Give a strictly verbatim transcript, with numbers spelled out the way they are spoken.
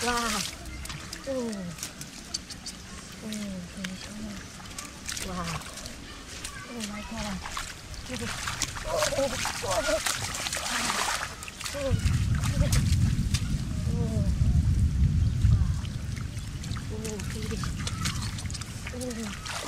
Wow. Oh. Oh, finish. Wow. Oh my God. Oh, oh, oh. Oh, oh. Wow. Oh, finish. Oh.